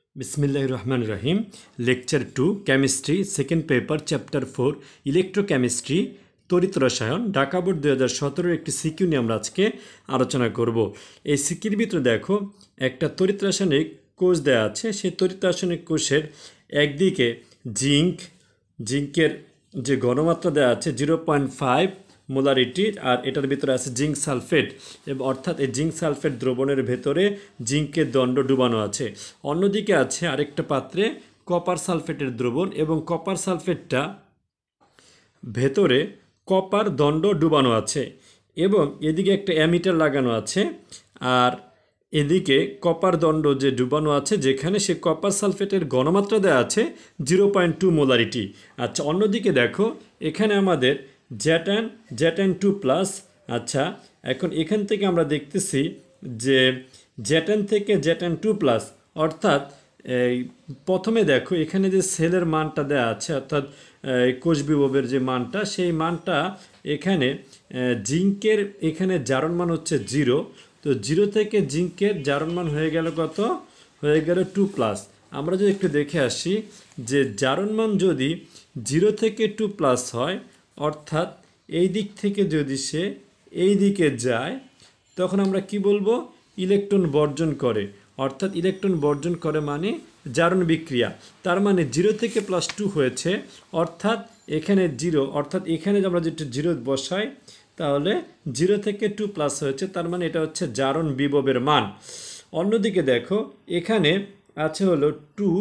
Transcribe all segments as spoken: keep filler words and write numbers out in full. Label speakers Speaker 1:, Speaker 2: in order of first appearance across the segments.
Speaker 1: बिस्मिल्लाहिर रहमानिर रहीम lecture two chemistry second paper chapter four electrochemistry तड़ित रसायन ढाका बोर्ड दो हज़ार सत्रह एक सिकिউ নিয়ে আমরা আজকে আলোচনা করব। এই সিকিউর ভিতরে দেখো একটা তড়িৎ রাসায়নিক কোষ দেওয়া আছে। সেই তড়িৎ রাসায়নিক কোষের একদিকে জিঙ্ক জিঙ্কের যে ঘনমাত্রা দেওয়া আছে জিরো পয়েন্ট ফাইভ মোলারিটি আর এটার ভিতরে আছে জিঙ্ক সালফেট এবং অর্থাৎ এই জিঙ্ক সালফেট দ্রবণের ভেতরে জিঙ্কের দণ্ড ডুবানো আছে। অন্যদিকে আছে আরেকটা পাত্রে কপার সালফেটের দ্রবণ এবং কপার সালফেটটা ভেতরে কপার দণ্ড ডুবানো আছে এবং এদিকে একটা অ্যামিটার লাগানো আছে আর এদিকে কপার দণ্ড যে ডুবানো আছে যেখানে সে কপার সালফেটের ঘনমাত্রা দেওয়া আছে জিরো পয়েন্ট টু মোলারিটি। আচ্ছা, অন্যদিকে দেখো এখানে আমাদের জ্যাটান জ্যাটান টু প্লাস। আচ্ছা, এখন এখান থেকে আমরা দেখতেছি যে জ্যাটান থেকে জ্যাটান টু প্লাস অর্থাৎ এই প্রথমে দেখো এখানে যে সেলের মানটা দেওয়া আছে অর্থাৎ কোষ বিভবের যে মানটা সেই মানটা এখানে জিঙ্কের এখানে জারণ মান হচ্ছে জিরো। তো জিরো থেকে জিঙ্কের জারণ মান হয়ে গেল কত? হয়ে গেল টু প্লাস। আমরা যদি একটু দেখে আসি যে জারণ মান যদি জিরো থেকে টু প্লাস হয় অর্থাৎ এই দিক থেকে যদি সে এই দিকে যায় তখন আমরা কি বলবো? ইলেকট্রন বর্জন করে, অর্থাৎ ইলেকট্রন বর্জন করে মানে জারণ বিক্রিয়া। তার মানে জিরো থেকে প্লাস টু হয়েছে অর্থাৎ এখানে জিরো, অর্থাৎ এখানে আমরা যেটা জিরো বসাই তাহলে জিরো থেকে টু প্লাস হয়েছে, তার মানে এটা হচ্ছে জারণ বিভবের মান। অন্যদিকে দেখো এখানে আছে হলো টু,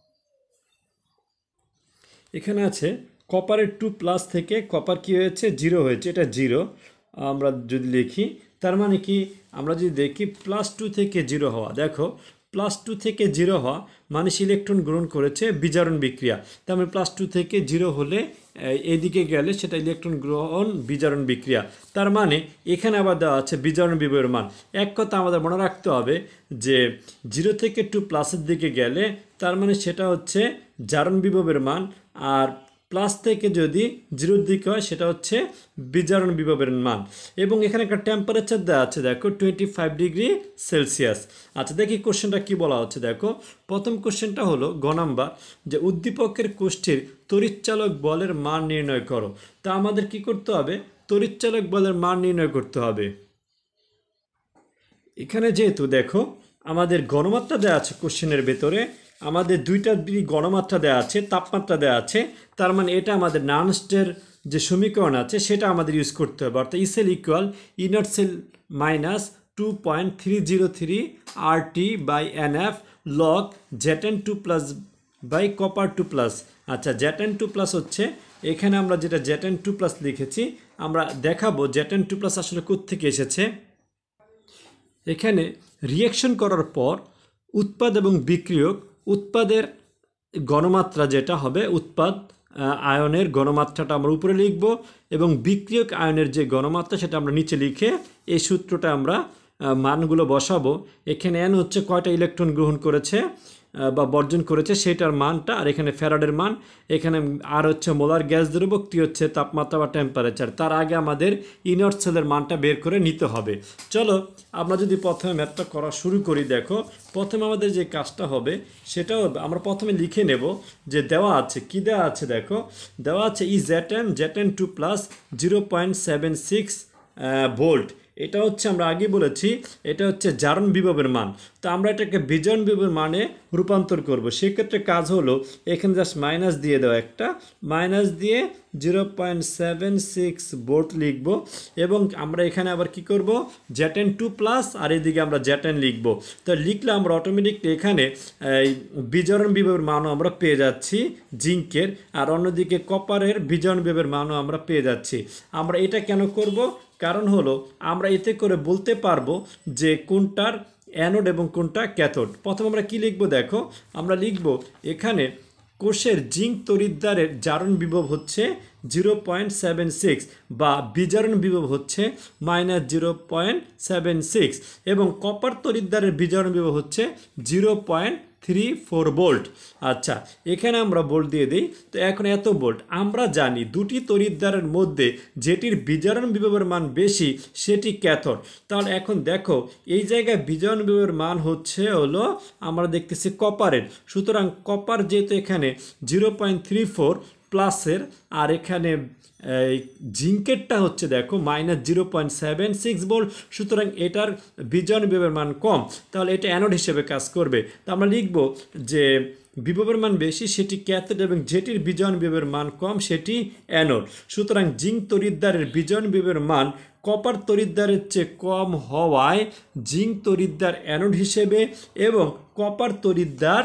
Speaker 1: এখানে আছে কপারের টু প্লাস থেকে কপার কি হয়েছে? জিরো হয়েছে, এটা জিরো আমরা যদি লিখি তার মানে কি? আমরা যদি দেখি প্লাস টু থেকে জিরো হওয়া, দেখো প্লাস টু থেকে জিরো হওয়া মানে ইলেকট্রন গ্রহণ করেছে বিজারণ বিক্রিয়া। তার মানে প্লাস টু থেকে জিরো হলে এদিকে গেলে সেটা ইলেকট্রন গ্রহণ বিজারণ বিক্রিয়া। তার মানে এখানে আবার দেওয়া আছে বিজারণ বিভবের মান। এক কথা আমাদের মনে রাখতে হবে যে জিরো থেকে টু প্লাসের দিকে গেলে তার মানে সেটা হচ্ছে জারণ বিভবের মান, আর প্লাস থেকে যদি জিরোর দিকে হয় সেটা হচ্ছে বিজারণ বিভবের মান। এবং এখানে একটা টেম্পারেচার দেওয়া আছে দেখো টোয়েন্টি ফাইভ ডিগ্রি সেলসিয়াস। আচ্ছা, দেখি কোশ্চেনটা কি বলা হচ্ছে। দেখো প্রথম কোশ্চেনটা হলো গ নাম্বার যে উদ্দীপকের কোষ্ঠীর তড়িৎচালক বলের মান নির্ণয় করো। তা আমাদের কি করতে হবে? তড়িৎচালক বলের মান নির্ণয় করতে হবে। এখানে যেহেতু দেখো আমাদের ঘনমাত্রা দেওয়া আছে কোশ্চেনের ভেতরে, আমাদের দুইটা গণমাত্রা দেওয়া আছে, তাপমাত্রা দেওয়া আছে, তার মানে এটা আমাদের নার্নস্টের যে সমীকরণ আছে সেটা আমাদের ইউজ করতে হবে। অর্থাৎ E cell equal E nought cell minus two point three zero three R T by N F log জ্যাটেন two plus by copper two plus. আচ্ছা, জ্যাটেন টু প্লাস হচ্ছে এখানে আমরা যেটা জ্যাটেন টু প্লাস লিখেছি আমরা দেখাবো জ্যাটেন টু প্লাস আসলে কোত্থেকে এসেছে। এখানে রিঅ্যাকশন করার পর উৎপাদ এবং বিক্রিয়ক, উৎপাদের ঘনমাত্রা যেটা হবে উৎপাদ আয়নের ঘনমাত্রাটা আমরা উপরে লিখব এবং বিক্রিয়ক আয়নের যে ঘনমাত্রা সেটা আমরা নিচে লিখে এই সূত্রটা আমরা মানগুলো বসাবো। এখানে এন হচ্ছে কয়টা ইলেকট্রন গ্রহণ করেছে বা বর্জন করেছে সেটার মানটা, আর এখানে ফ্যারাডের মান, এখানে আর হচ্ছে মোলার গ্যাস দ্রবক, টি হচ্ছে তাপমাত্রা বা টেম্পারেচার। তার আগে আমাদের ইনার্ট সেলের মানটা বের করে নিতে হবে। চলো আমরা যদি প্রথমে ম্যাথটা করা শুরু করি, দেখো প্রথমে আমাদের যে কাজটা হবে সেটাও আমরা প্রথমে লিখে নেব যে দেওয়া আছে কি দেওয়া আছে। দেখো দেওয়া আছে ই জ্যাটেন জ্যাটেন two plus zero point seven six volt. এটা হচ্ছে আমরা আগে বলেছি এটা হচ্ছে জারণ বিভবের মান। তো আমরা এটাকে বিজারণ বিভবের মানে রূপান্তর করব। সেক্ষেত্রে কাজ হলো এখানে জাস্ট মাইনাস দিয়ে দেওয়া, একটা মাইনাস দিয়ে zero point seven six volt লিখবো এবং আমরা এখানে আবার কি করব? জ্যাটেন টু প্লাস আর এদিকে আমরা জ্যাটেন লিখবো। তো লিখলে আমরা অটোমেটিকলি এখানে এই বিজারণ বিভবের মানও আমরা পেয়ে যাচ্ছি জিঙ্কের, আর অন্যদিকে কপারের বিজারণ বিভবের মানও আমরা পেয়ে যাচ্ছি। আমরা এটা কেন করব? কারণ হলো আমরা এতে করে বলতে পারবো যে কোনটার অ্যানোড এবং কোনটা ক্যাথোড। প্রথমে আমরা কি লিখব? দেখো আমরা লিখব এখানে কোষের জিঙ্ক তড়িৎদ্বারের জারণ বিভব হচ্ছে জিরো পয়েন্ট সেভেন সিক্স বা বিজারণ বিভব হচ্ছে minus zero point seven six এবং কপার তড়িৎদ্বারের বিজারণ বিভব হচ্ছে zero point three four volt. আচ্ছা, এখানে আমরা ভোল্ট দিয়ে দিই। তো এখন এত ভোল্ট আমরা জানি দুটি তড়িৎদ্বারের মধ্যে যেটির বিজারণ বিভবের মান বেশি সেটি ক্যাথোড। তাহলে এখন দেখো এই জায়গায় বিজারণ বিভবের মান হচ্ছে হলো আমরা দেখতেছি কপারের, সুতরাং কপার যেহেতু এখানে জিরো পয়েন্ট থ্রি ফোর প্লাসের, আর এখানে এই জিঙ্কেরটা হচ্ছে দেখো minus zero point seven six volt, সুতরাং এটার বিজারণ বিভবের মান কম, তাহলে এটা অ্যানোড হিসেবে কাজ করবে। তো আমরা লিখব যে বিভবের মান বেশি সেটি ক্যাথোড এবং যেটির বিজারণ বিভবের মান কম সেটি অ্যানোড। সুতরাং জিঙ্ক তড়িৎদ্বারের বিজারণ বিভবের মান কপার তড়িৎদ্বারের চেয়ে কম হওয়ায় জিঙ্ক তড়িৎদ্বার অ্যানোড হিসেবে এবং কপার তড়িৎদ্বার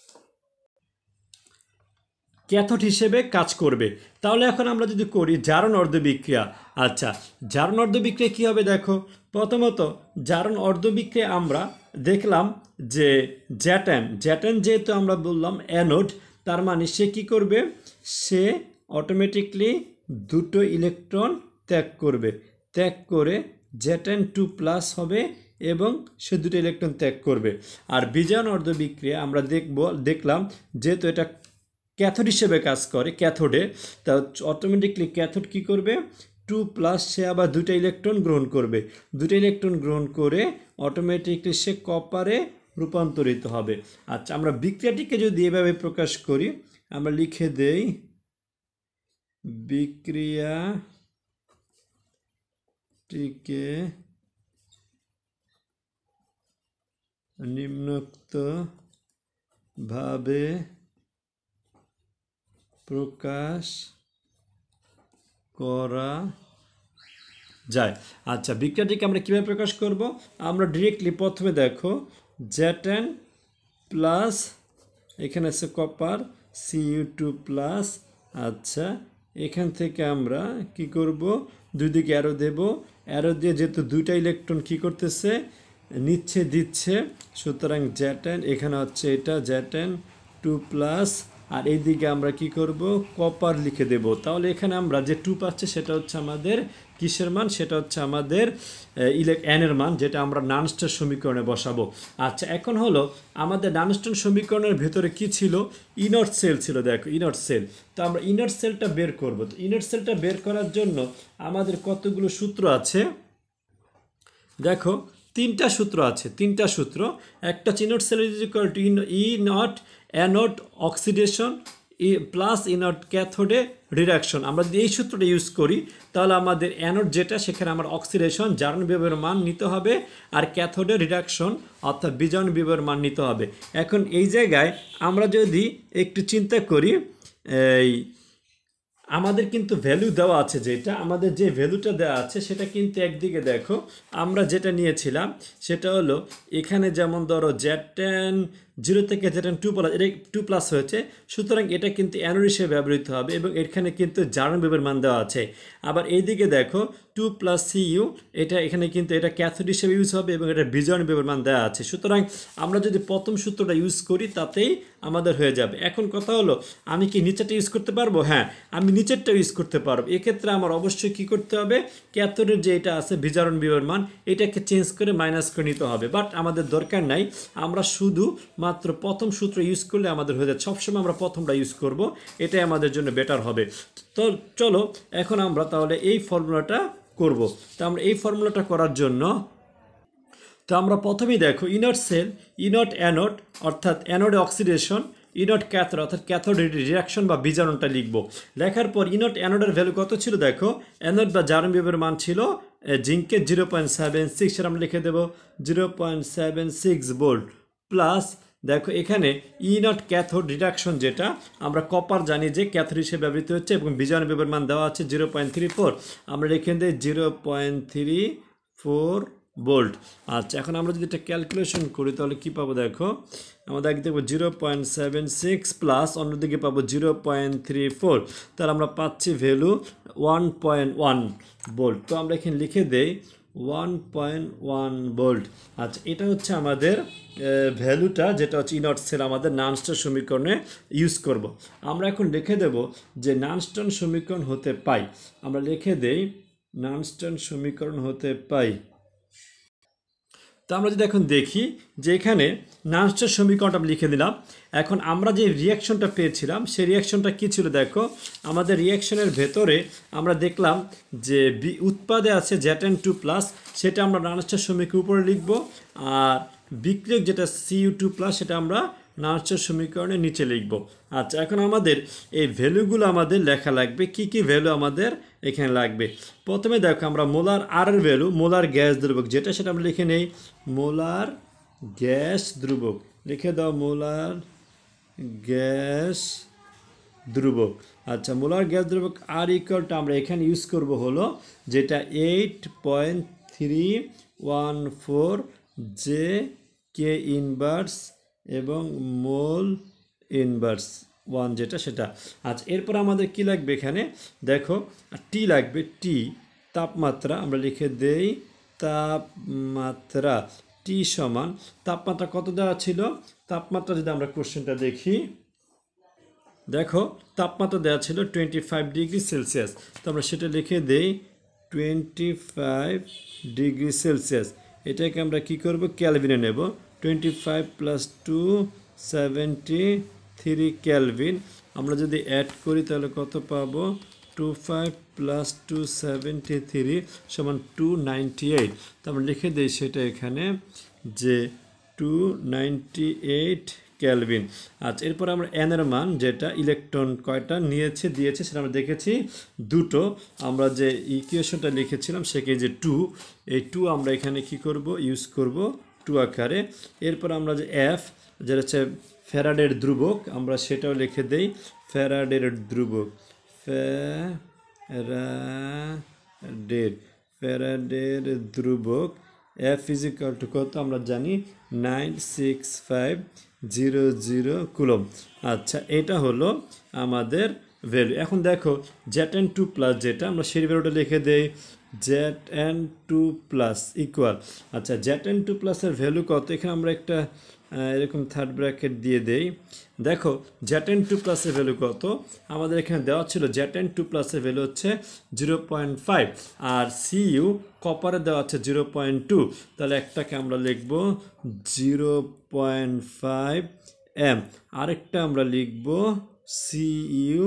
Speaker 1: ক্যাথোড হিসেবে কাজ করবে। তাহলে এখন আমরা যদি করি জারণ অর্ধবিক্রিয়া। আচ্ছা, জারণ অর্ধবিক্রিয়া কী হবে দেখো, প্রথমত জারণ অর্ধবিক্রিয়া আমরা দেখলাম যে জ্যাটান জ্যাটান যেহেতু আমরা বললাম অ্যানোড, তার মানে সে কী করবে, সে অটোমেটিকলি দুটো ইলেকট্রন ত্যাগ করবে, ত্যাগ করে জ্যাটান টু প্লাস হবে এবং সে দুটো ইলেকট্রন ত্যাগ করবে। আর বিজারণ অর্ধবিক্রিয়া আমরা দেখব দেখলাম যেহেতু এটা ক্যাথোড হিসেবে কাজ করে, ক্যাথোডে, তা অটোমেটিকলি ক্যাথোড কী করবে, টু প্লাস সে আবার দুটো ইলেকট্রন গ্রহণ করবে, দুটো ইলেকট্রন গ্রহণ করে অটোমেটিকলি সে কপারে রূপান্তরিত হবে। আচ্ছা, আমরা বিক্রিয়াটিকে যদি এভাবে প্রকাশ করি, আমরা লিখে দেই বিক্রিয়াটিকে নিম্নোক্ত ভাবে প্রকাশ করা যায়। আচ্ছা, বিক্রিয়াটিকে আমরা কীভাবে প্রকাশ করব, আমরা ডিরেক্টলি প্রথমে দেখো জ্যাটান প্লাস এখানে আছে copper C U two plus. আচ্ছা, এখান থেকে আমরা কি করব, দুই দিকে অ্যারো দেব, অ্যারো দিয়ে যেহেতু দুইটা ইলেকট্রন কি করতেছে, নিচ্ছে দিচ্ছে, সুতরাং জ্যাটান এখানে হচ্ছে এটা জ্যাটান টু প্লাস, আর এইদিকে আমরা কি করব, কপার লিখে দেব। তাহলে এখানে আমরা যে টু পাচ্ছে সেটা হচ্ছে আমাদের কিসের মান, সেটা হচ্ছে আমাদের ইলেক এনের মান, যেটা আমরা নানস্টার সমীকরণে বসাবো। আচ্ছা, এখন হলো আমাদের নানস্টার সমীকরণের ভেতরে কি ছিল, ইনার্ট সেল ছিল, দেখো ইনার্ট সেল। তো আমরা ইনার্ট সেলটা বের করব। তো ইনার্ট সেলটা বের করার জন্য আমাদের কতগুলো সূত্র আছে দেখো, তিনটা সূত্র আছে, তিনটা সূত্র। একটা E nought cell is equal to E nought anode oxidation E plus E nought ক্যাথোডে রিডাকশন। আমরা যদি এই সূত্রটা ইউজ করি তাহলে আমাদের অ্যানোড যেটা সেখানে আমার অক্সিডেশন জারণ বিভবের মান নিতে হবে, আর ক্যাথোডে রিডাকশন অর্থাৎ বিজারণ বিভবের মান নিতে হবে। এখন এই জায়গায় আমরা যদি একটু চিন্তা করি, এই আমাদের কিন্তু ভ্যালু দেওয়া আছে, যেটা আমাদের যে ভ্যালুটা দেওয়া আছে সেটা কিন্তু একদিকে দেখো আমরা যেটা নিয়েছিলাম সেটা হলো এখানে যেমন ধরো জ্যাটান জিরো থেকে জ্যাটান টু প্লাস, এটা টু প্লাস হয়েছে, সুতরাং এটা কিন্তু অ্যানোড হিসেবে ব্যবহৃত হবে এবং এখানে কিন্তু জারণ বিভবের মান দেওয়া আছে। আবার এইদিকে দেখো টু প্লাস সি ইউ, এটা এখানে কিন্তু এটা ক্যাথোড হিসেবে ইউজ হবে এবং এটা বিজারণ বিভবের মান দেওয়া আছে। সুতরাং আমরা যদি প্রথম সূত্রটা ইউজ করি তাতেই আমাদের হয়ে যাবে। এখন কথা হলো আমি কি নিচেরটা ইউজ করতে পারবো? হ্যাঁ, আমি নিচেরটা ইউজ করতে পারবো। এক্ষেত্রে আমার অবশ্যই কি করতে হবে, ক্যাথোডের যে এটা আছে বিজারণ বিভবের মান এটাকে চেঞ্জ করে মাইনাস করে নিতে হবে, বাট আমাদের দরকার নাই, আমরা শুধু মাত্র প্রথম সূত্র ইউজ করলে আমাদের হয়ে যায়। সবসময় আমরা প্রথমটা ইউজ করব, এটাই আমাদের জন্য বেটার হবে। তো চলো এখন আমরা তাহলে এই ফর্মুলাটা করব। তো আমরা এই ফর্মুলাটা করার জন্য তো আমরা প্রথমেই দেখো ইনট সেল, ইনট অ্যানোড অর্থাৎ অ্যানোডে অক্সিডেশন, ইনট ক্যাথোড অর্থাৎ ক্যাথোড রিয়াকশন বা বিজারণটা লিখব। লেখার পর ইনট অ্যানোডের ভ্যালু কত ছিল দেখো, অ্যানোড বা জারণ বিভবের মান ছিল জিঙ্কের জিরো পয়েন্ট সেভেন সিক্স, সেটা আমরা লিখে দেবো zero point seven six volt plus দেখো এখানে ই নট ক্যাথোড রিডাকশন, যেটা আমরা কপার জানি যে ক্যাথোড হিসেবে ব্যবহৃত হচ্ছে এবং বিজারণ বিভবের মান দেওয়া আছে জিরো পয়েন্ট থ্রি ফোর, আমরা এখান থেকে zero point three four volt. আচ্ছা, এখন আমরা যদি এটা ক্যালকুলেশন করি তাহলে কী পাবো দেখো, আমাদের একদিকে দেখবো zero point seven six plus অন্যদিকে পাবো জিরো পয়েন্ট থ্রি ফোর, তাহলে আমরা পাচ্ছি value one point one volt. তো আমরা এখানে লিখে দেই ওয়ান পয়েন্ট ওয়ান ভোল্ট। আচ্ছা, এটা হচ্ছে আমাদের ভ্যালুটা, যেটা হচ্ছে ইনট সেল আমাদের নানস্টার সমীকরণে ইউজ করব। আমরা এখন লিখে দেব যে নানস্টার সমীকরণ হতে পাই, আমরা লিখে দেই নানস্টার সমীকরণ হতে পাই তো আমরা যদি এখন দেখি যে এখানে নানস্টের সমীকরণটা আমি লিখে দিলাম। এখন আমরা যে রিয়াকশনটা পেয়েছিলাম সেই রিয়াকশনটা কী ছিল দেখো, আমাদের রিয়াকশনের ভেতরে আমরা দেখলাম যে বি উৎপাদে আছে জেড এন টু প্লাস, সেটা আমরা নানস্টের সমীকরণ উপরে লিখব, আর বিক্রিয়ক যেটা সি ইউ টু প্লাস সেটা আমরা নানস্টের সমীকরণের নিচে লিখব। আচ্ছা, এখন আমাদের এই ভ্যালুগুলো আমাদের লেখা লাগবে, কি কি ভ্যালু আমাদের এখানে লাগবে। প্রথমে দেখো আমরা মোলার আর এর ভ্যালু, মোলার গ্যাস দ্রবক যেটা সেটা আমরা লিখে নেই, মোলার গ্যাস দ্রবক লিখে দাও, মোলার গ্যাস দ্রবক। আচ্ছা, মোলার গ্যাস দ্রবক আর ইকুয়ালটা আমরা এখানে ইউজ করব হলো যেটা eight point three one four J K inverse এবং মোল ইনভার্স ওয়ান যেটা সেটা। আচ্ছা, এরপর আমাদের কি লাগবে এখানে দেখো, টি লাগবে, টি তাপমাত্রা আমরা লিখে দেই, তাপমাত্রা টি সমান তাপমাত্রা কত দেওয়া ছিল, তাপমাত্রা যদি আমরা কোশ্চেনটা দেখি দেখো তাপমাত্রা দেওয়া ছিল টোয়েন্টি ফাইভ ডিগ্রি সেলসিয়াস। তো আমরা সেটা লিখে দেই টোয়েন্টি ফাইভ ডিগ্রি সেলসিয়াস। এটাকে আমরা কি করব, ক্যালভিনে নেব, twenty five plus two seventy three kelvin. আমরা যদি অ্যাড করি তাহলে কত পাবো, two five plus two seventy three সমান টু নাইনটি এইট। তো আমরা লিখে দিই সেটা এখানে যে টু নাইনটি এইট ক্যালভিন। আচ্ছা, এরপর আমরা এন এর মান যেটা ইলেকট্রন কয়টা নিয়েছে দিয়েছে সেটা আমরা দেখেছি দুটো। আমরা যে ইকুয়েশনটা লিখেছিলাম সেকে যে টু, এই টু আমরা এখানে কি করব, ইউজ করব টু আকারে। এরপর আমরা যে এফ যেটা হচ্ছে ফ্যারাডের ধ্রুবক, আমরা সেটাও লিখে দেই ফ্যারাডের ধ্রুবক, ফ্যারাডের ফ্যারাডের ধ্রুবক এফ ইজিক্যাল টু কত আমরা জানি nine six five zero zero coulomb. আচ্ছা, এটা হলো আমাদের ভ্যালু। এখন দেখো জেড এন টু প্লাস যেটা আমরা সেই ভ্যালুটা লিখে দেই Z N two plus equal. আচ্ছা, জেড এন টু প্লাসের ভ্যালু কত, এখানে আমরা একটা এরকম থার্ড ব্র্যাকেট দিয়ে দেই। দেখো জেড এন টু প্লাসের ভ্যালু কত আমাদের এখানে দেওয়া ছিল, জেড এন টু প্লাসের ভ্যালু হচ্ছে জিরো পয়েন্ট ফাইভ, আর সি ইউ কপারে দেওয়া আছে জিরো পয়েন্ট টু। তাহলে একটাকে আমরা লিখব জিরো পয়েন্ট ফাইভ এম, আরেকটা আমরা লিখব সি ইউ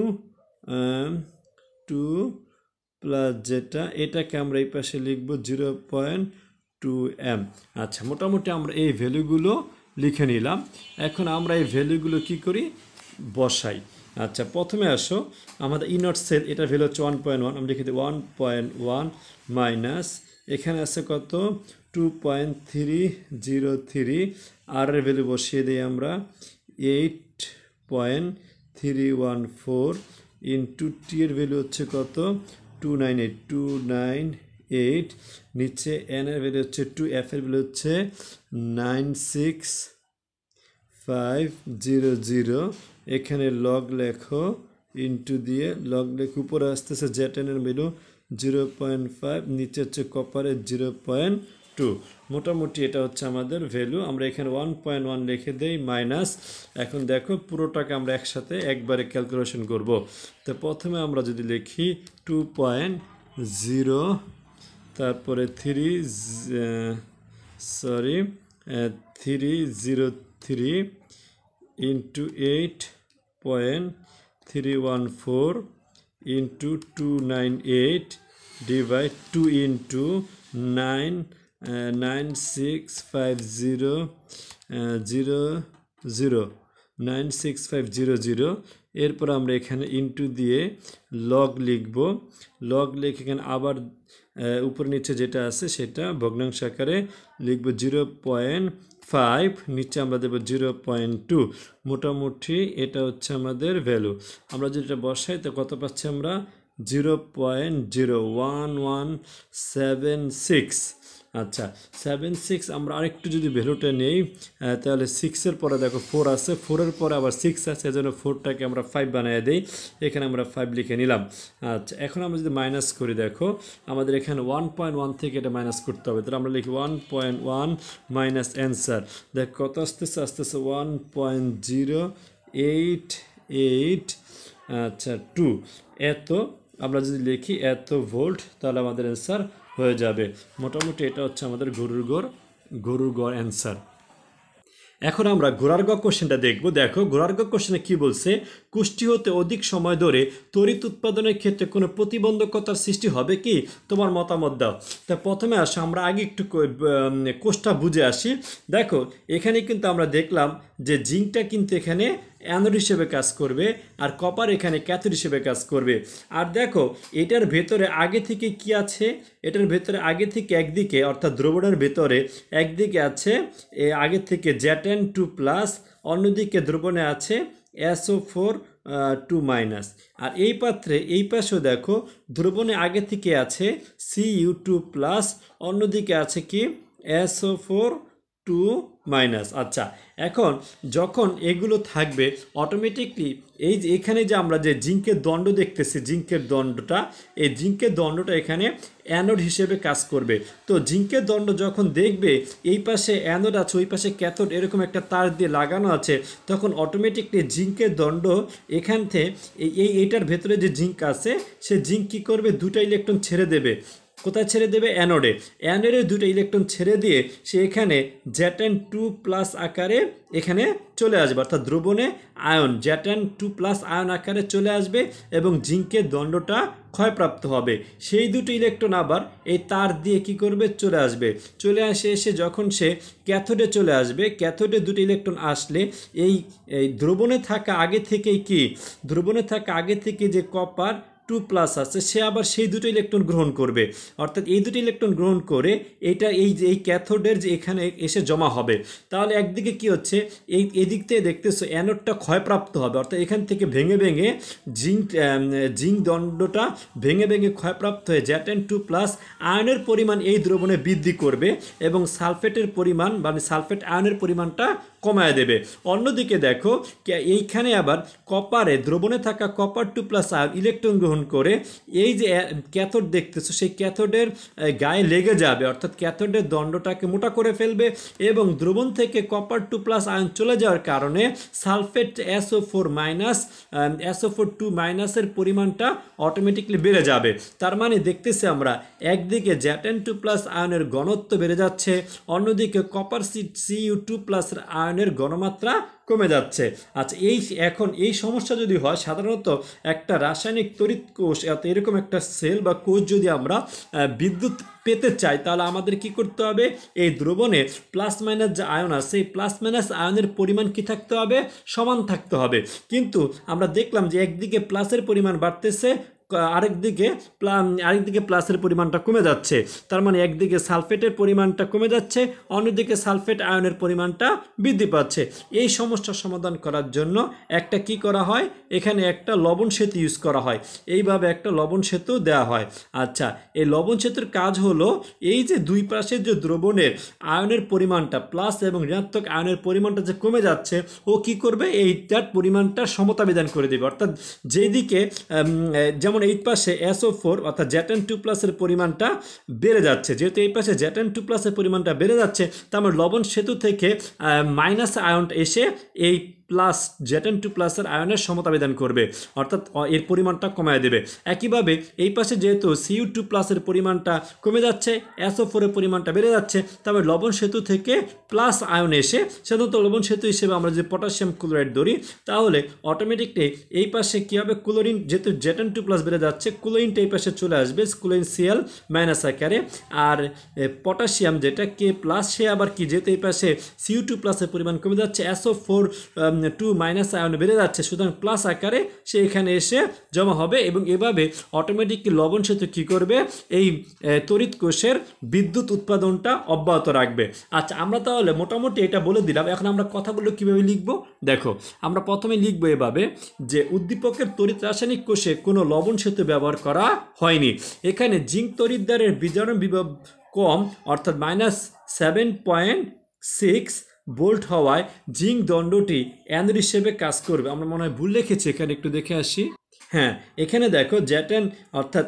Speaker 1: টু প্লাস যেটা, এটাকে আমরা এই পাশে লিখব জিরো পয়েন্ট টু এম। আচ্ছা, মোটামুটি আমরা এই ভ্যালুগুলো লিখে নিলাম। এখন আমরা এই ভ্যালুগুলো কি করি, বসাই। আচ্ছা, প্রথমে আসো আমাদের ইনট সেল, এটা ভ্যালু হচ্ছে ওয়ান পয়েন্ট ওয়ান, আমরা লিখে দিই ওয়ান পয়েন্ট ওয়ান মাইনাস এখানে আছে কত two point three zero three, আর এর ভ্যালু বসিয়ে দিই আমরা eight point three one four into T এর ভ্যালু হচ্ছে কত two nine eight two nine eight, নিচে এন এর ভ্যালু হচ্ছে টু, এফ এর ভ্যালু হচ্ছে nine six five zero zero, এখানে লগ লেখো ইন্টু দিয়ে লগ লেখ, উপরে আসতেছে জেড এন এর ভ্যালু জিরো পয়েন্ট ফাইভ, নিচে হচ্ছে কপারের জিরো পয়েন্ট টু। মোটামুটি এটা হচ্ছে আমাদের ভ্যালু। আমরা এখানে ওয়ান পয়েন্ট ওয়ান লিখে দেই মাইনাস, এখন দেখো পুরোটাকে আমরা একসাথে একবারে ক্যালকুলেশন করব। তো প্রথমে আমরা যদি লিখি টু পয়েন্ট জিরো তারপরে three sorry three zero three into eight point three one four into two nine eight divide two into nine nine six five zero zero zero nine six five zero zero. এরপর আমরা এখানে into দিয়ে log লিখব, log লিখে এখানে আবার উপর নিচে যেটা আছে সেটা ভগ্নাংশ আকারে লিখব জিরো পয়েন্ট ফাইভ, নিচে আমরা দেবো জিরো পয়েন্ট টু। মোটামুটি এটা হচ্ছে আমাদের ভ্যালু। আমরা যেটা বসাই তো কত পাচ্ছি আমরা zero point zero one one seven six. আচ্ছা, সেভেন সিক্স আমরা আরেকটু যদি ভ্যালুটা নেই তাহলে সিক্সের পরে দেখো ফোর আছে, ফোরের পরে আবার সিক্স আছে, এজন্য ফোরটাকে আমরা ফাইভ বানিয়ে দিই, এখানে আমরা ফাইভ লিখে নিলাম। আচ্ছা, এখন আমরা যদি মাইনাস করি দেখো আমাদের এখানে ওয়ান পয়েন্ট ওয়ান থেকে এটা মাইনাস করতে হবে, তাহলে আমরা লিখি one point one minus answer, দেখ কত আসতেছে আসতেছে one point zero eight eight আচ্ছা টু। এত আমরা যদি লিখি এত ভোল্ট তাহলে আমাদের অ্যান্সার হয়ে যাবে। মোটামুটি এটা হচ্ছে আমাদের গরুর গড় গরুর গ অ্যান্সার। এখন আমরা ঘোড়ার গ কোশ্চেনটা দেখব। দেখো ঘোড়ার গ কোশ্চেনে কি বলছে, কুষ্টি হতে অধিক সময় ধরে তড়িৎ উৎপাদনের ক্ষেত্রে কোনো প্রতিবন্ধকতার সৃষ্টি হবে কি, তোমার মতামত দাও। তা প্রথমে আসো আমরা আগে একটু কোষটা বুঝে আসি। দেখো এখানে কিন্তু আমরা দেখলাম যে জিঙ্কটা কিন্তু এখানে অ্যানোড হিসেবে কাজ করবে আর কপার এখানে ক্যাথোড হিসেবে কাজ করবে। আর দেখো এটার ভেতরে আগে থেকে কি আছে, এটার ভেতরে আগে থেকে একদিকে অর্থাৎ দ্রবণের ভেতরে একদিকে আছে আগে থেকে জ্যাটেন টু প্লাস, অন্যদিকে দ্রবণে আছে এসও ফোর টু মাইনাস। আর এই পাত্রে এই পাশেও দেখো দ্রবণে আগে থেকে আছে সি ইউ টু প্লাস, অন্যদিকে আছে কি এসও ফোর টু মাইনাস। আচ্ছা এখন যখন এগুলো থাকবে অটোমেটিকলি এই যে এখানে যে আমরা যে জিঙ্কের দণ্ড দেখতেছি, জিঙ্কের দণ্ডটা, এই জিঙ্কের দণ্ডটা এখানে অ্যানোড হিসেবে কাজ করবে। তো জিঙ্কের দণ্ড যখন দেখবে এই পাশে অ্যানোড আছে ওই পাশে ক্যাথোড এরকম একটা তার দিয়ে লাগানো আছে, তখন অটোমেটিকলি জিঙ্কের দণ্ড এখান থেকে এই এইটার ভেতরে যে জিঙ্ক আছে সে জিঙ্ক কী করবে, দুটা ইলেকট্রন ছেড়ে দেবে। কোথায় ছেড়ে দেবে? অ্যানোডে। অ্যানোডের দুটো ইলেকট্রন ছেড়ে দিয়ে সে এখানে জ্যাটেন টু প্লাস আকারে এখানে চলে আসবে, অর্থাৎ দ্রবণে ion Z N two plus ion আকারে চলে আসবে এবং জিঙ্কের দণ্ডটা ক্ষয়প্রাপ্ত হবে। সেই দুটো ইলেকট্রন আবার এই তার দিয়ে কি করবে, চলে আসবে। চলে আসে এসে যখন সে ক্যাথোডে চলে আসবে, ক্যাথোডে দুটো ইলেকট্রন আসলে এই এই দ্রবণে থাকা আগে থেকেই কি, দ্রবণে থাকা আগে থেকে যে কপার টু প্লাস আছে সে আবার সেই দুটো ইলেকট্রন গ্রহণ করবে, অর্থাৎ এই দুটো ইলেকট্রন গ্রহণ করে এটা এই যে এই ক্যাথোডের যে এখানে এসে জমা হবে। তাহলে একদিকে কি হচ্ছে, এই এদিক থেকে দেখতেছো অ্যানোডটা ক্ষয়প্রাপ্ত হবে, অর্থাৎ এখান থেকে ভেঙে ভেঙে জিঙ্ক জিঙ্ক দণ্ডটা ভেঙে ভেঙে ক্ষয়প্রাপ্ত হয়ে জ্যাটেন টু প্লাস আয়নের পরিমাণ এই দ্রবণে বৃদ্ধি করবে এবং সালফেটের পরিমাণ মানে সালফেট আয়নের পরিমাণটা কমায় দেবে। অন্যদিকে দেখো এইখানে আবার কপারে দ্রবণে থাকা copper two plus ion electron গ্রহণ করে এই যে ক্যাথোড দেখতেছো সেই ক্যাথোডের গায়ে লেগে যাবে, অর্থাৎ ক্যাথোডের দণ্ডটাকে মোটা করে ফেলবে এবং দ্রবণ থেকে কপার টু প্লাস আয়ন চলে যাওয়ার কারণে sulphate S O four minus S O four two মাইনাসের পরিমাণটা অটোমেটিকলি বেড়ে যাবে। তার মানে দেখতেছি আমরা একদিকে জ্যাটেন টু প্লাস আয়নের ঘনত্ব বেড়ে যাচ্ছে, অন্যদিকে copper C C U two plus আয়নের ঘনমাত্রা কমে যাচ্ছে। আচ্ছা এই এখন এই সমস্যা যদি হয়, সাধারণত একটা রাসায়নিক তড়িৎ কোষ এরকম একটা সেল বা কোষ যদি আমরা বিদ্যুৎ পেতে চাই তাহলে আমাদের কি করতে হবে, এই দ্রবণে প্লাস মাইনাস যে আয়ন আছে এই প্লাস মাইনাস আয়নের পরিমাণ কি থাকতে হবে, সমান থাকতে হবে। কিন্তু আমরা দেখলাম যে একদিকে প্লাসের পরিমাণ বাড়তেছে, আরেকদিকে আরেকদিকে প্লাসের পরিমাণটা কমে যাচ্ছে। তার মানে একদিকে সালফেটের পরিমাণটা কমে যাচ্ছে, অন্যদিকে সালফেট আয়নের পরিমাণটা বৃদ্ধি পাচ্ছে। এই সমস্যার সমাধান করার জন্য একটা কি করা হয়, এখানে একটা লবণ সেতু ইউজ করা হয়, এইভাবে একটা লবণ সেতু দেওয়া হয়। আচ্ছা এই লবণ সেতুর কাজ হলো এই যে দুই পাশের যে দ্রবণের আয়নের পরিমাণটা প্লাস এবং ঋণাত্মক আয়নের পরিমাণটা যে কমে যাচ্ছে ও কি করবে, এইটার পরিমাণটা সমতা বিধান করে দেবে। অর্থাৎ যেদিকে যেমন এই পাশে এসও ফোর অর্থাৎ জ্যাটেন টু প্লাসের পরিমাণটা বেড়ে যাচ্ছে, যেহেতু এই পাশে জ্যাটেন টু প্লাসের পরিমাণটা বেড়ে যাচ্ছে তার মানে লবণ সেতু থেকে মাইনাস আয়নটা এসে এই প্লাস জ্যাটেন টু প্লাসের আয়নের সমতা বিধান করবে, অর্থাৎ এর পরিমাণটা কমায় দেবে। একইভাবে এই পাশে যেহেতু সিইউ টু প্লাসের পরিমাণটা কমে যাচ্ছে, এসও ফোরের পরিমাণটা বেড়ে যাচ্ছে, তবে লবণ সেতু থেকে প্লাস আয়ন এসে সাধারণত লবণ সেতু হিসেবে আমরা যদি পটাশিয়াম ক্লোরাইড ধরি তাহলে অটোমেটিকলি এই পাশে কী হবে, ক্লোরিন যেহেতু জ্যাটেন টু প্লাস বেড়ে যাচ্ছে ক্লোরিনটা এই পাশে চলে আসবে ক্লোরিন সিএল মাইনাস আকারে, আর পটাশিয়াম যেটা কে প্লাস সে আবার কি যেহেতু এই পাশে সিইউ টু প্লাসের পরিমাণ কমে যাচ্ছে এসও ফোর টু মাইনাস আয়ন বেড়ে যাচ্ছে, সুতরাং প্লাস আকারে সে এখানে এসে জমা হবে এবং এভাবে অটোমেটিকলি লবণ সেতু কী করবে, এই তড়িৎ কোষের বিদ্যুৎ উৎপাদনটা অব্যাহত রাখবে। আচ্ছা আমরা তাহলে মোটামুটি এটা বলে দিলাম, এখন আমরা কথাগুলো কীভাবে লিখব। দেখো আমরা প্রথমে লিখব এভাবে যে উদ্দীপকের তড়িৎ রাসায়নিক কোষে কোনো লবণ সেতু ব্যবহার করা হয়নি। এখানে জিঙ্ক তড়িৎদ্বারের বিজারণ বিভব কম অর্থাৎ minus seven point six volt হওয়ায় জিঙ্ক দণ্ডটি অ্যানোড হিসেবে কাজ করবে। আমরা মনে হয় ভুল লিখেছি, এখানে একটু দেখে আসি। হ্যাঁ এখানে দেখো জ্যাটেন অর্থাৎ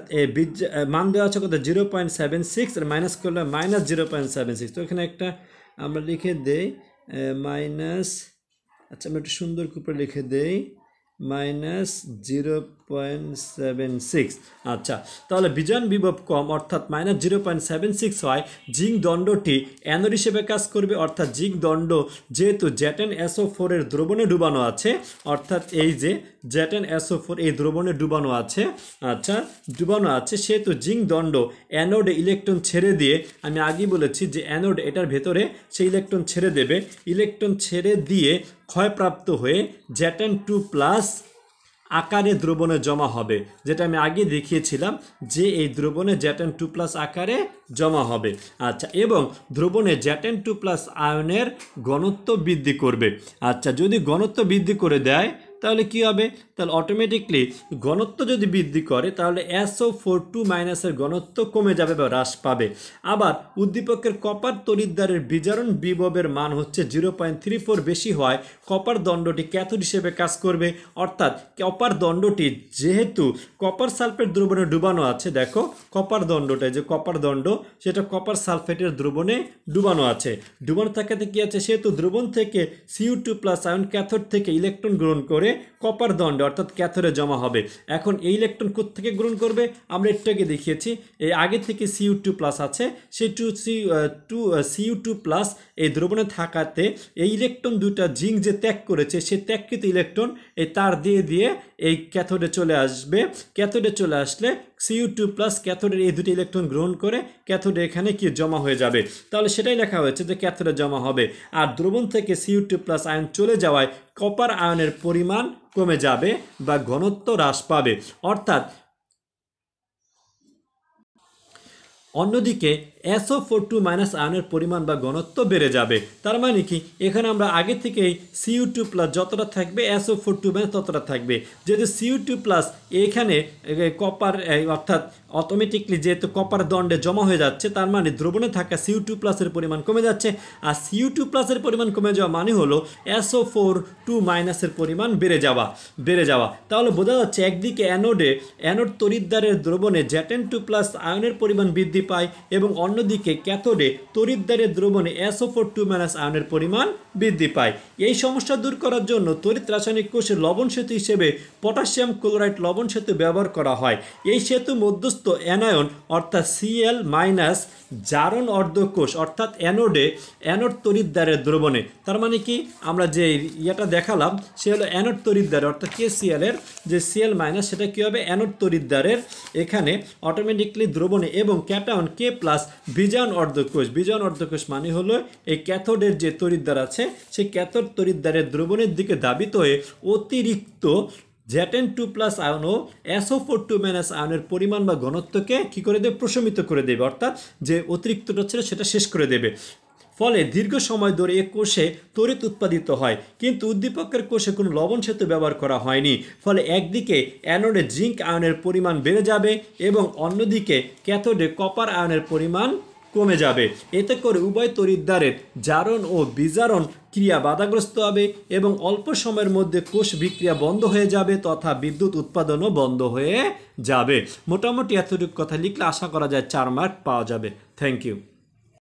Speaker 1: মান দেওয়া আছে কত জিরো পয়েন্ট সেভেন সিক্স আর মাইনাস করলে minus zero point seven six, তো এখানে একটা আমরা লিখে দেই মাইনাস, আচ্ছা আমরা একটু সুন্দর করে লিখে দেই minus zero point seven six. আচ্ছা, তাহলে বিজারণ বিভব কম অর্থাৎ minus zero point seven six হয়, জিঙ্ক দণ্ডটি অ্যানোড হিসেবে কাজ করবে, অর্থাৎ জিঙ্ক দণ্ড যেহেতু জ্যাটেন এসও ফোর এর দ্রবণে ডুবানো আছে, অর্থাৎ এই যে জ্যাটেন এসও ফোর এই দ্রবণে ডুবানো আছে, আচ্ছা ডুবানো আছে, সেহেতু জিঙ্ক দণ্ড অ্যানোডে ইলেকট্রন ছেড়ে দিয়ে, আমি আগেই বলেছি যে অ্যানোড এটার ভেতরে সেই ইলেকট্রন ছেড়ে দেবে, ইলেকট্রন ছেড়ে দিয়ে ক্ষয়প্রাপ্ত হয়ে জ্যাটেন টু প্লাস আকারে দ্রবণে জমা হবে, যেটা আমি আগে দেখিয়েছিলাম যে এই দ্রবণে জ্যাটেন টু প্লাস আকারে জমা হবে। আচ্ছা, এবং দ্রবণে জ্যাটেন টু প্লাস আয়নের ঘনত্ব বৃদ্ধি করবে। আচ্ছা, যদি ঘনত্ব বৃদ্ধি করে দেয় তাহলে কি হবে? তাহলে অটোমেটিকলি ঘনত্ব যদি বৃদ্ধি করে তাহলে এসও ফোর টু মাইনাসের ঘনত্ব কমে যাবে বা হ্রাস পাবে। আবার উদ্দীপকের কপার তড়িৎদ্বারের বিজারণ বিভবের মান হচ্ছে জিরো পয়েন্ট থ্রি ফোর বেশি হয়, কপার দণ্ডটি ক্যাথোড হিসেবে কাজ করবে, অর্থাৎ কপার দণ্ডটি যেহেতু কপার সালফেট দ্রবণে ডুবানো আছে, দেখো কপার দণ্ডটা যে কপার দণ্ড সেটা কপার সালফেটের দ্রবণে ডুবানো আছে, ডুবানো থাকাতে কি আছে, সেহেতু দ্রবণ থেকে সিইউ টু প্লাস আয়ন ক্যাথোড থেকে ইলেকট্রন গ্রহণ করে কপার দণ্ডে অর্থাৎ ক্যাথোডে জমা হবে। এখন এই ইলেকট্রন কোত্থেকে গ্রহণ করবে? আমরা এটাকে দেখিয়েছি, এই আগে থেকে সিইউ টু প্লাস আছে, সেই two C two C U two plus এই দ্রবণে থাকাতে এই ইলেকট্রন দুটা জিঙ্ক যে ত্যাগ করেছে সেই ত্যাগকৃত ইলেকট্রন এই তার দিয়ে দিয়ে এই ক্যাথোডে চলে আসবে, ক্যাথোডে চলে আসলে সিইউ টু প্লাস ক্যাথোডের এই দুটি ইলেকট্রন গ্রহণ করে ক্যাথোডে এখানে কি জমা হয়ে যাবে, তাহলে সেটাই লেখা হয়েছে যে ক্যাথোডে জমা হবে। আর দ্রবণ থেকে সিইউ টু প্লাস আয়ন চলে যাওয়ায় কপার আয়নের পরিমাণ কমে যাবে বা ঘনত্ব হ্রাস পাবে, অর্থাৎ অন্যদিকে এসও ফোর টু মাইনাস আয়নের পরিমাণ বা ঘনত্ব বেড়ে যাবে। তার মানে কি, এখানে আমরা আগে থেকেই সিইউ টু প্লাস যতটা থাকবে এসও ফোর টু মাইনাস ততটা থাকবে, যেহেতু সিইউ টু প্লাস এখানে কপার অর্থাৎ অটোমেটিকলি যেহেতু কপার দণ্ডে জমা হয়ে যাচ্ছে, তার মানে দ্রবণে থাকা সিইউ টু প্লাসের পরিমাণ কমে যাচ্ছে, আর সিইউ টু প্লাসের পরিমাণ কমে যাওয়া মানে হলো এসও ফোর টু মাইনাসের পরিমাণ বেড়ে যাওয়া বেড়ে যাওয়া তাহলে বোঝা যাচ্ছে একদিকে অ্যানোডে অ্যানোড তড়িৎদ্বারের দ্রবণে জ্যাটেন টু প্লাস আয়নের পরিমাণ বৃদ্ধি পায় এবং অন্যদিকে ক্যাথোডে তড়িৎদ্বারের দ্রবণে এসও ফোর টু মাইনাস আয়নের পরিমাণ বৃদ্ধি পায়। এই সমস্যা দূর করার জন্য তড়িৎ রাসায়নিক কোষে লবণ সেতু হিসেবে পটাশিয়াম ক্লোরাইড লবণ সেতু ব্যবহার করা হয়। এই সেতু মধ্যস্থ অ্যানায়ন অর্থাৎ সিএল মাইনাস জারণ অর্ধকোষ অর্থাৎ অ্যানোডে অ্যানোড তড়িৎদ্বারের দ্রবণে, তার মানে কি আমরা যে ইয়েটা দেখালাম সে হলো অ্যানোড তড়িৎদ্বারে অর্থাৎ কে সিএল এর যে সিএল মাইনাস সেটা কী হবে অ্যানোড তড়িৎদ্বারের এখানে অটোমেটিকলি দ্রবণে এবং ক্যাটায়ন কে প্লাস বিজারণ অর্ধকোষ, বিজারণ অর্ধকোষ মানে হলো এই ক্যাথোডের যে তড়িৎদ্বার আছে সেই ক্যাথোড তড়িৎদ্বারের দ্রবণের দিকে ধাবিত হয়ে অতিরিক্ত জ্যাটেন টু প্লাস আয়ন ও এসও ফোর টু মাইনাস আয়নের পরিমাণ বা ঘনত্বকে কী করে দেবে প্রশমিত করে দেবে, অর্থাৎ যে অতিরিক্তটা ছিল সেটা শেষ করে দেবে। ফলে দীর্ঘ সময় ধরে এ কোষে তড়িৎ উৎপাদিত হয়, কিন্তু উদ্দীপকের কোষে কোনো লবণ সেতু ব্যবহার করা হয়নি। ফলে একদিকে অ্যানোডে জিঙ্ক আয়নের পরিমাণ বেড়ে যাবে এবং অন্যদিকে ক্যাথোডে কপার আয়নের পরিমাণ কমে যাবে। এতে করে উভয় তড়িৎদ্বারের জারণ ও বিজারণ ক্রিয়া বাধাগ্রস্ত হবে এবং অল্প সময়ের মধ্যে কোষ বিক্রিয়া বন্ধ হয়ে যাবে তথা বিদ্যুৎ উৎপাদনও বন্ধ হয়ে যাবে। মোটামুটি এতটুকু কথা লিখলে আশা করা যায় চার মার্ক পাওয়া যাবে। Thank you.